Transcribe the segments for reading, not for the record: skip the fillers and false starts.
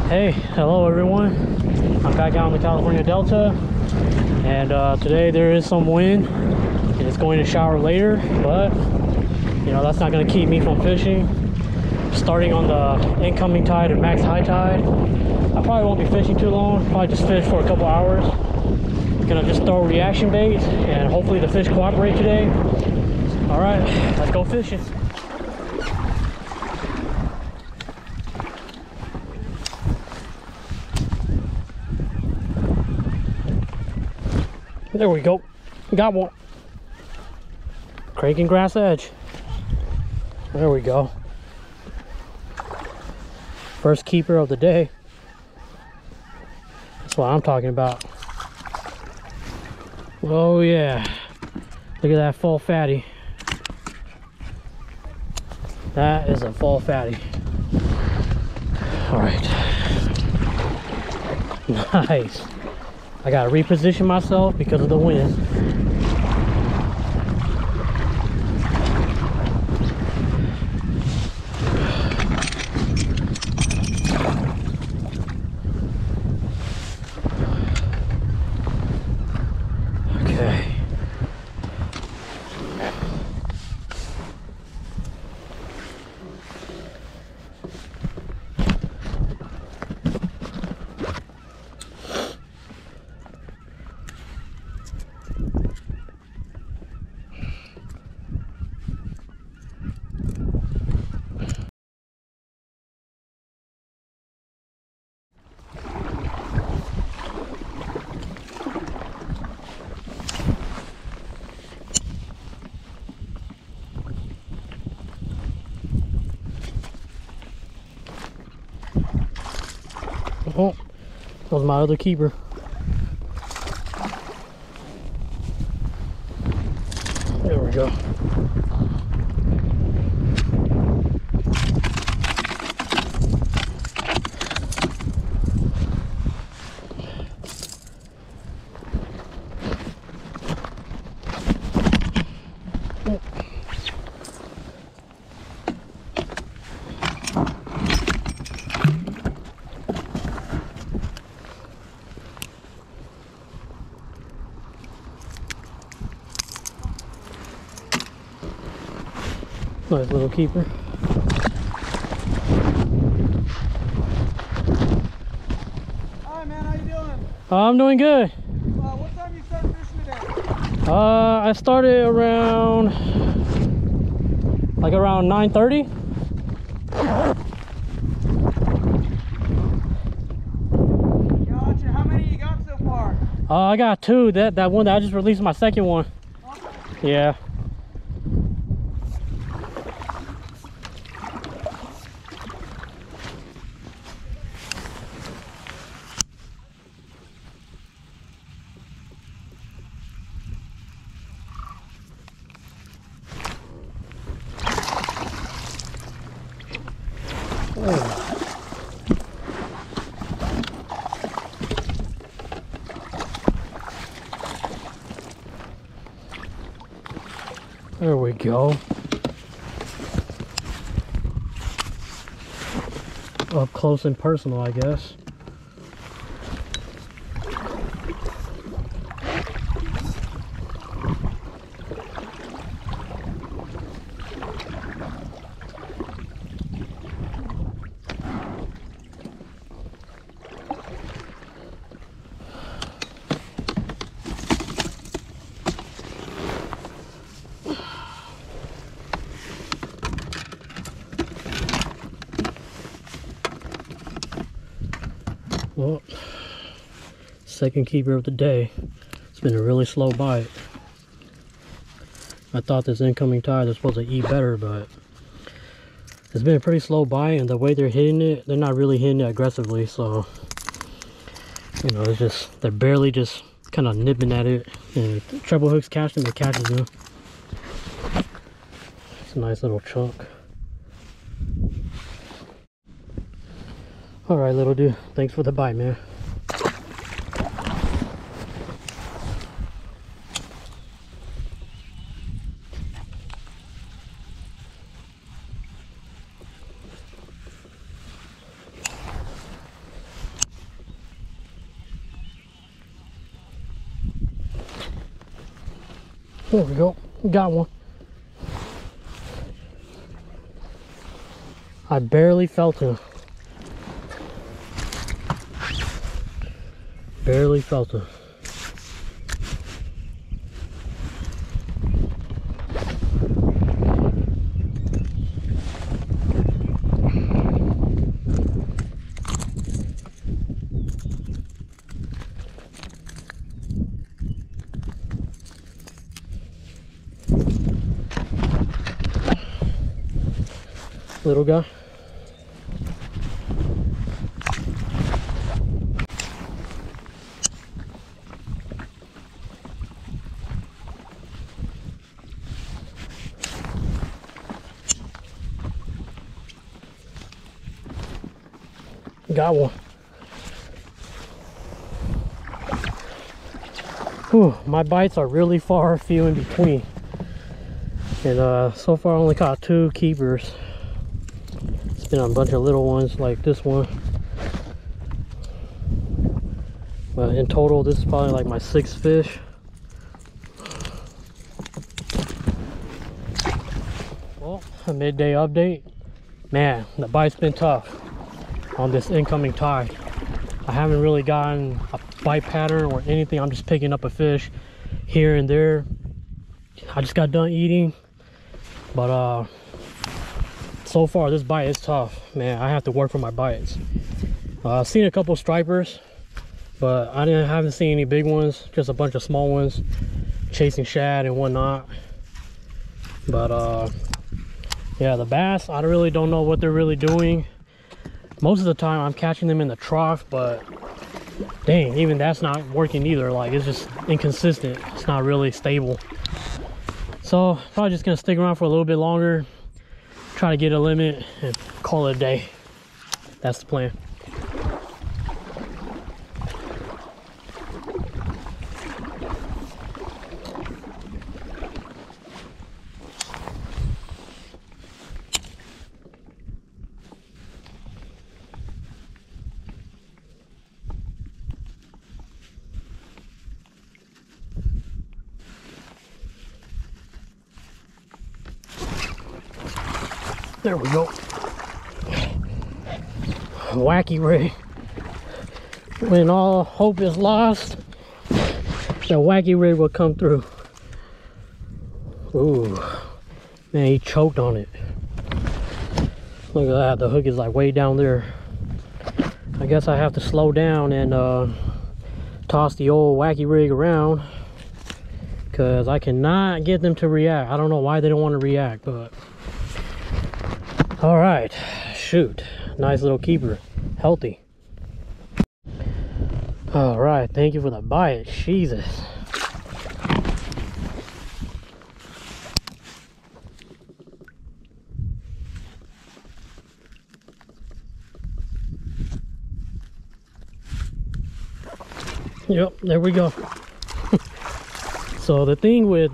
Hey, hello everyone. I'm back out in the California Delta, and today there is some wind. It's going to shower later, but you know that's not going to keep me from fishing. Starting on the incoming tide or max high tide, I probably won't be fishing too long. Probably just fish for a couple hours. Gonna just throw reaction baits, and hopefully the fish cooperate today. All right, let's go fishing. There we go. Got one. Cranking grass edge. There we go. First keeper of the day. That's what I'm talking about. Oh yeah. Look at that full fatty. That is a full fatty. All right. Nice. I gotta reposition myself because of the wind. Okay. Oh, that was my other keeper. There we go. Nice little keeper. Hi man, how you doing? I'm doing good. What time you start fishing today? I started around 9:30. Gotcha. How many you got so far? I got two. That one that I just released my second one. Okay. Yeah. There we go. Up close and personal, I guess. Well, second keeper of the day. It's been a really slow bite. I thought this incoming tide was supposed to eat better, but it's been a pretty slow bite, and the way they're hitting it, they're not really hitting it aggressively, so you know, it's just, they're barely just kind of nipping at it, and if the treble hooks catch them, it catches them. It's a nice little chunk. All right, little dude, thanks for the bite, man. There we go. Got one. I barely felt him. Barely felt him. Little guy. Got one. Whew, my bites are really far few in between. And so far I only caught 2 keepers. It's been a bunch of little ones like this one. But in total, this is probably like my 6th fish. Well, a midday update. Man, the bite's been tough on this incoming tide. I haven't really gotten a bite pattern or anything. I'm just picking up a fish here and there. I just got done eating, but so far this bite is tough. Man, I have to work for my bites. I've seen a couple stripers, but I haven't seen any big ones, just a bunch of small ones chasing shad and whatnot. But yeah, the bass, I really don't know what they're really doing. Most of the time I'm catching them in the trough, but dang, even that's not working either. Like, it's just inconsistent. It's not really stable. So probably just gonna stick around for a little bit longer, try to get a limit and call it a day. That's the plan. There we go. Wacky rig. When all hope is lost, the wacky rig will come through. Ooh, man, he choked on it. Look at that, the hook is like way down there. I guess I have to slow down and toss the old wacky rig around, because I cannot get them to react. I don't know why they don't want to react, but all right, shoot, nice little keeper, healthy. All right, thank you for the bite. Jesus. Yep, there we go. So the thing with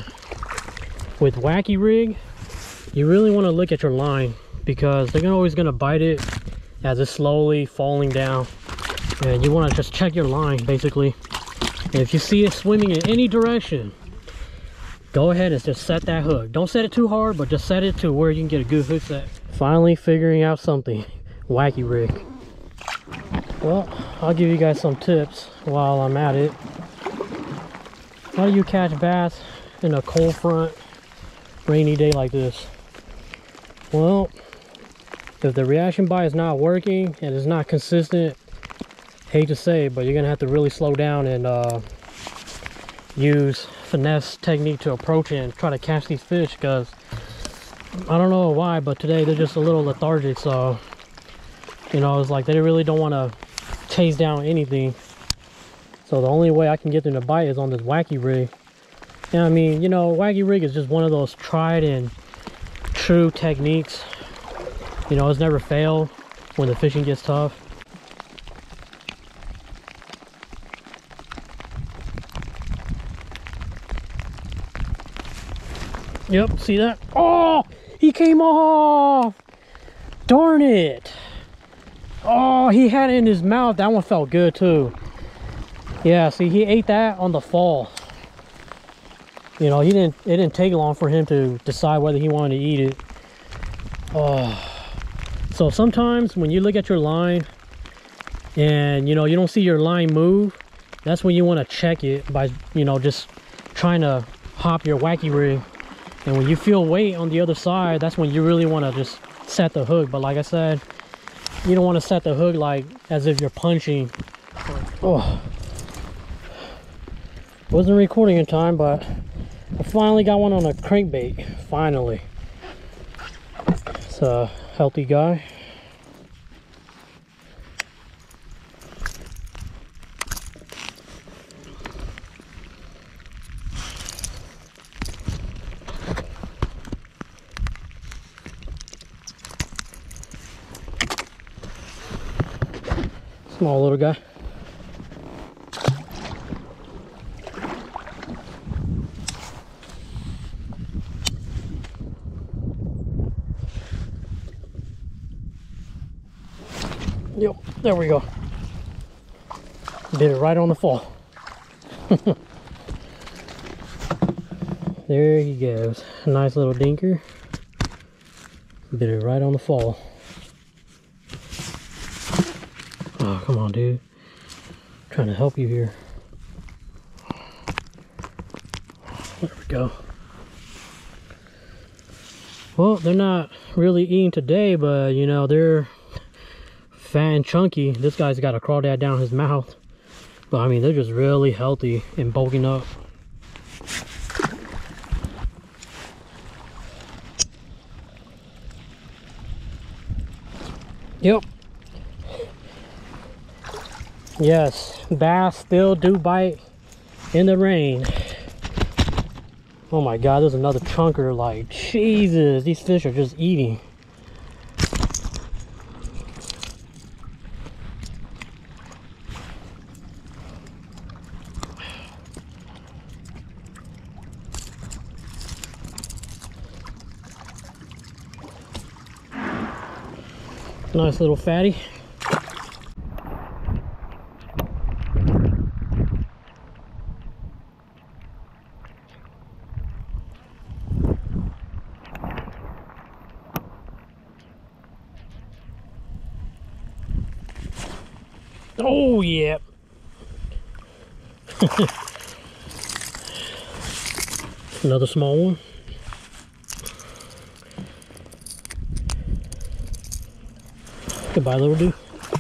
wacky rig, you really want to look at your line, because they're always going to bite it as it's slowly falling down, and you want to just check your line basically. And if you see it swimming in any direction, go ahead and just set that hook. Don't set it too hard, but just set it to where you can get a good hook set. Finally figuring out something. Wacky rig. Well, I'll give you guys some tips while I'm at it. How do you catch bass in a cold front, rainy day like this? Well, if the reaction bite is not working and it's not consistent, hate to say, but you're gonna have to really slow down and use finesse technique to approach it and try to catch these fish, because I don't know why, but today they're just a little lethargic. So, you know, it's like they really don't want to chase down anything. So the only way I can get them to bite is on this wacky rig. And I mean, you know, wacky rig is just one of those tried and true techniques. You know, it's never failed when the fishing gets tough. Yep, see that? Oh, he came off! Darn it! Oh, he had it in his mouth. That one felt good too. Yeah, see, he ate that on the fall. You know, it didn't take long for him to decide whether he wanted to eat it. So sometimes when you look at your line and you know you don't see your line move, that's when you want to check it by, you know, just trying to hop your wacky rig. And when you feel weight on the other side, that's when you really want to just set the hook. But like I said, you don't want to set the hook like as if you're punching. Oh, wasn't recording in time, but I finally got one on a crankbait. Finally. It's a healthy guy. Small little guy. Yep, there we go. Did it right on the fall. There he goes. A nice little dinker. Did it right on the fall. Oh, come on, dude. I'm trying to help you here. There we go. Well, they're not really eating today, but you know, they're fat and chunky. This guy's got a crawdad down his mouth. But I mean, they're just really healthy and bulking up. Yep. Yes, bass still do bite in the rain. Oh my god, there's another chunker. Like, Jesus, these fish are just eating. Nice little fatty. Oh yeah. Another small one. Goodbye, little dude.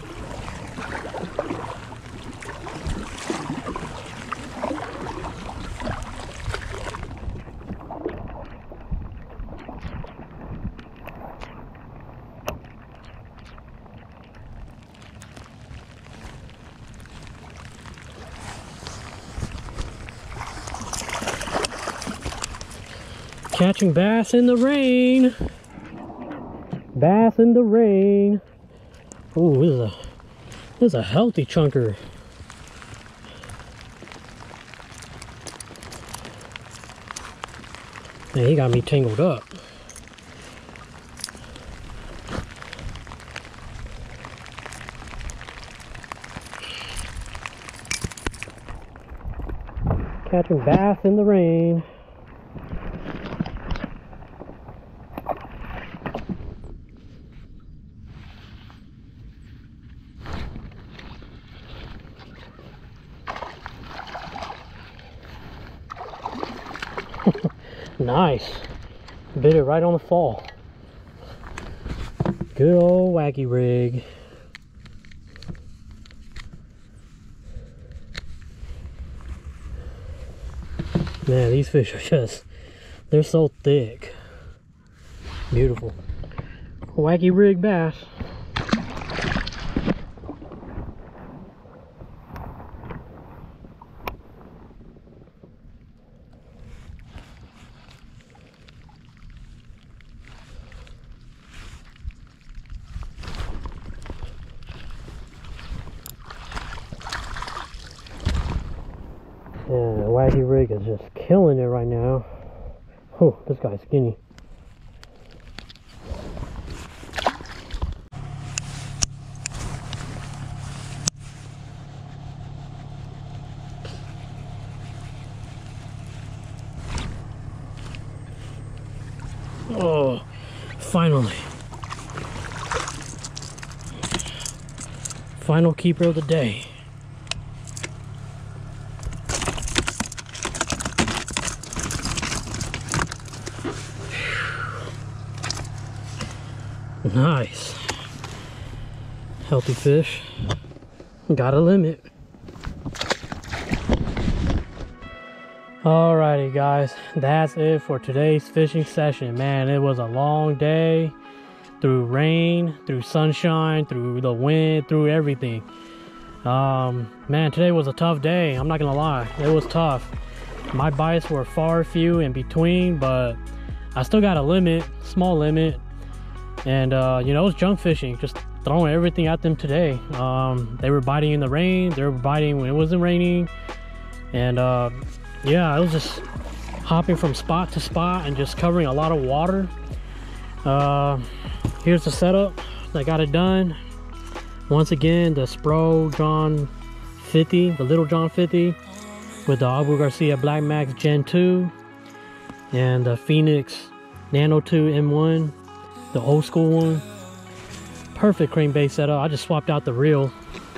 Catching bass in the rain. Bass in the rain. Oh, this is a healthy chunker. Man, he got me tangled up. Catching bass in the rain. Nice. Bit it right on the fall. Good old wacky rig. Man, these fish are just, they're so thick. Beautiful. Wacky rig bass. Yeah, the wacky rig is just killing it right now. Oh, this guy's skinny. Finally. Final keeper of the day. Nice. Healthy fish. Got a limit. Alrighty guys, that's it for today's fishing session. Man, it was a long day. Through rain, through sunshine, through the wind, through everything. Man, today was a tough day. I'm not gonna lie, it was tough. My bites were far few in between, but I still got a limit, small limit. And you know, it was junk fishing, just throwing everything at them today. They were biting in the rain, they were biting when it wasn't raining. And yeah, I was just hopping from spot to spot and just covering a lot of water. Here's the setup. I got it done. Once again, the Spro John 50, the Little John 50, with the Abu Garcia Black Max Gen 2 and the Phoenix Nano 2 M1, the old school one. Perfect crankbait setup. I just swapped out the reel.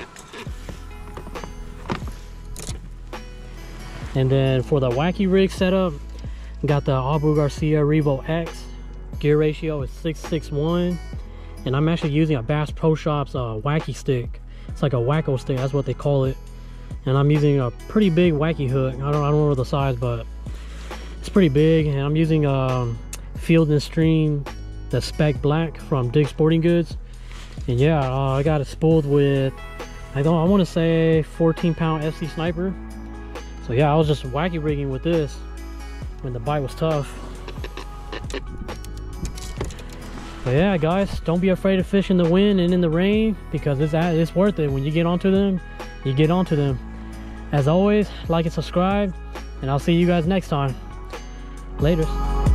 And then for the wacky rig setup, got the Abu Garcia Revo X. Gear ratio is 6:1, and I'm actually using a Bass Pro Shops wacky stick. It's like a wacko stick, that's what they call it. And I'm using a pretty big wacky hook. I don't remember the size, but it's pretty big. And I'm using Field and Stream, the Spec Black from Dig Sporting Goods. And yeah, I got it spooled with, I want to say 14-pound FC Sniper. So yeah, I was just wacky rigging with this when the bite was tough. But yeah guys, don't be afraid to fish in the wind and in the rain, because it's worth it. When you get onto them, you get onto them. As always, like and subscribe, and I'll see you guys next time. Later.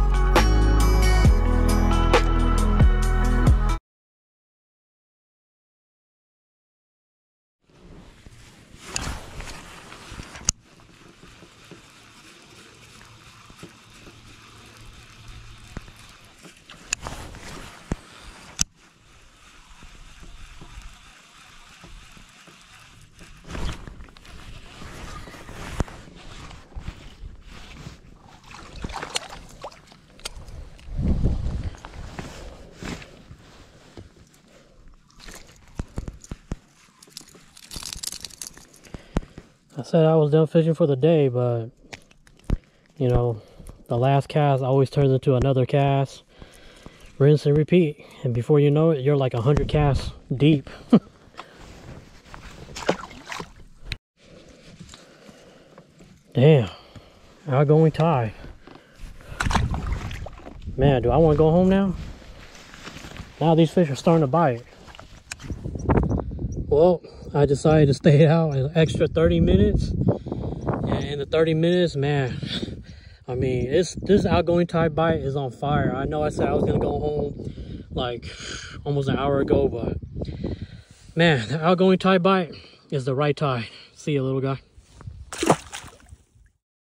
I said I was done fishing for the day, but you know, the last cast always turns into another cast. Rinse and repeat, and before you know it, you're like 100 casts deep. Damn, outgoing tide. Man, do I want to go home now? Now these fish are starting to bite. Well, I decided to stay out an extra 30 minutes. And in the 30 minutes, man, I mean, this outgoing tide bite is on fire. I know I said I was going to go home like almost an hour ago, but man, the outgoing tide bite is the right tide. See you, little guy.